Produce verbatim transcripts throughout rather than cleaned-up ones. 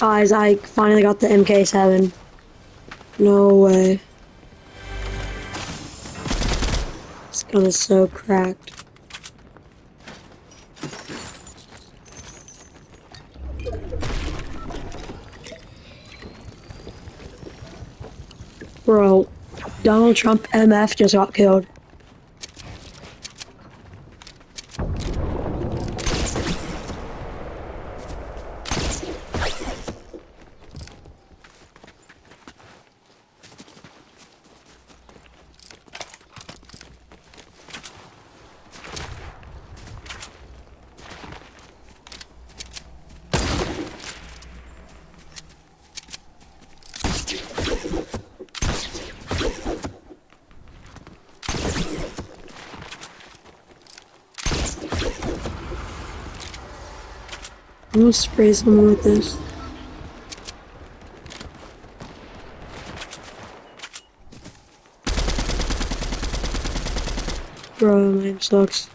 Guys, I finally got the M K seven. No way. This gun is so cracked. Bro, Donald Trump M F just got killed. I'm gonna spray someone with this. Bro, my aim sucks.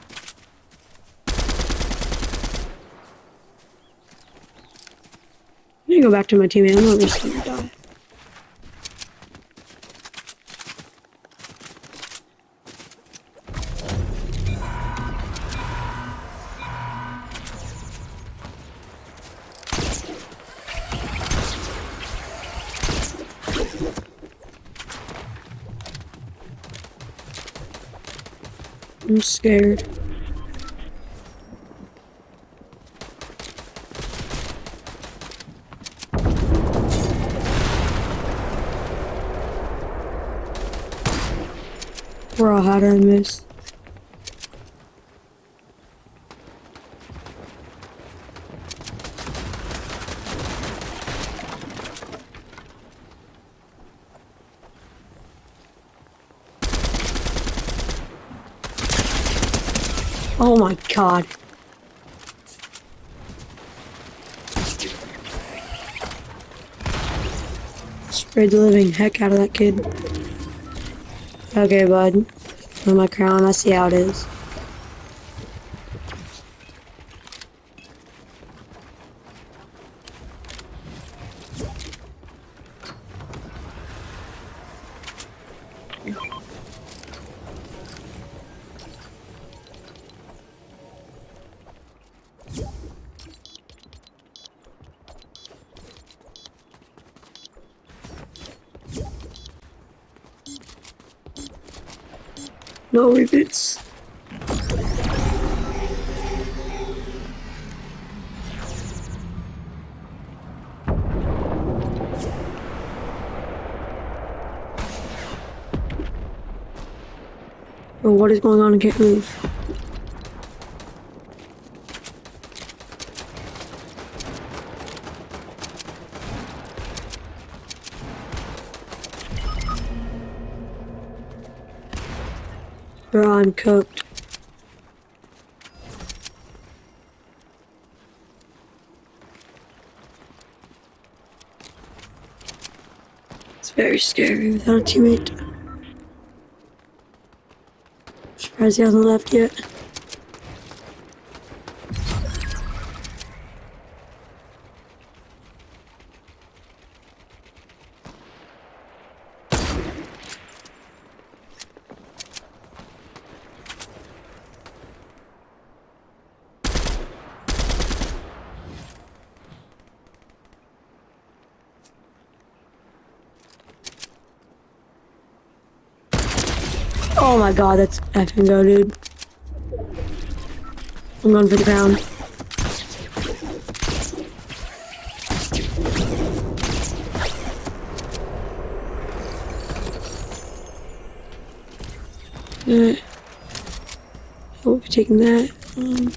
I'm gonna go back to my teammate. I'm not just gonna die. I'm scared. Bro, how did I miss? Oh my god. Sprayed the living heck out of that kid. Okay, bud. On my crown, I see how it is. No reboots. Bro, what is going on? I can't move. Bro, I'm cooked. It's very scary without a teammate. Surprised he hasn't left yet. Oh my god, that's effing go, dude. I'm going for the crown. Alright. I will be taking that. Um,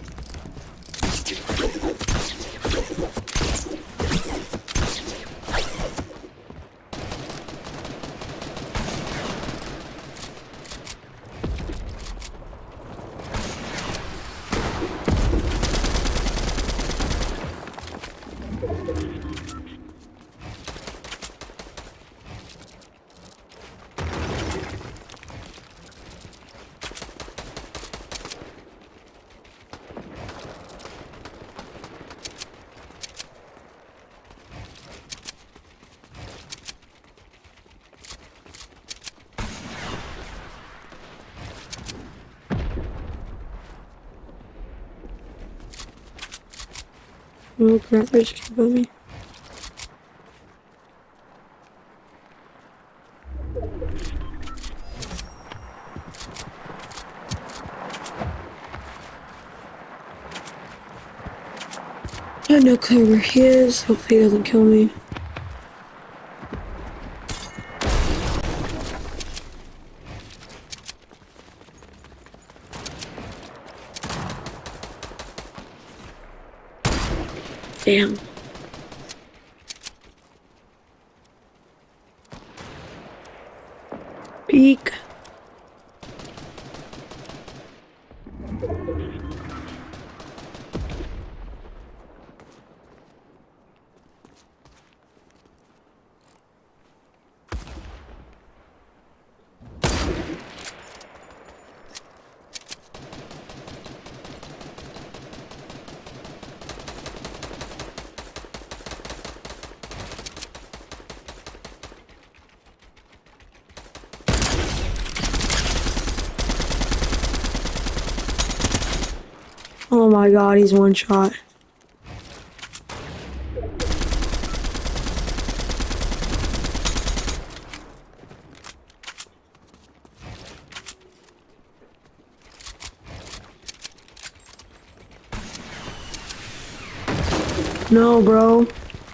Oh crap, there's a kid above me. I have no clue where he is. Hopefully he doesn't kill me. Damn. Peek. Oh my god, he's one shot. No, bro.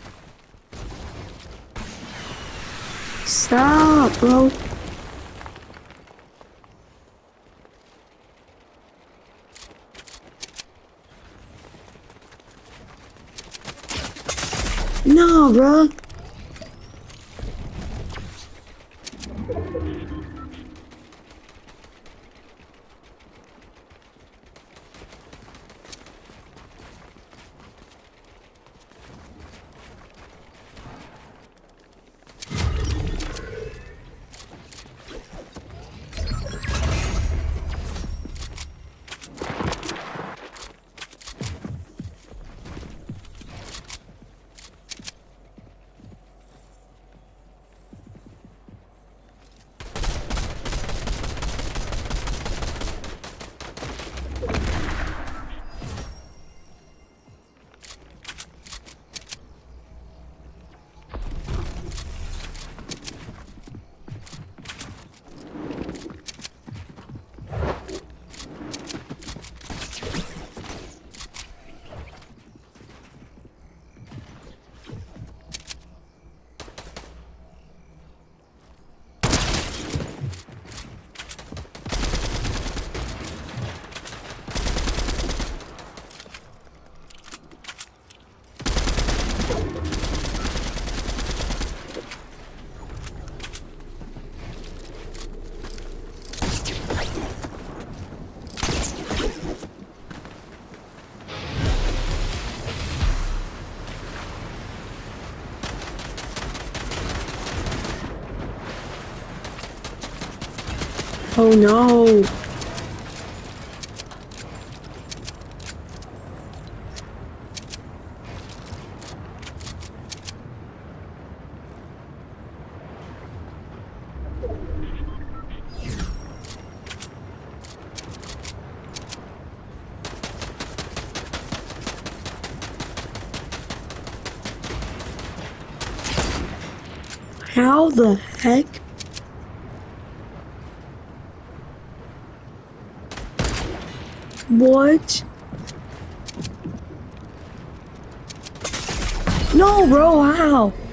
Stop, bro. No, bro. Oh no. How the heck? What? No, bro, how?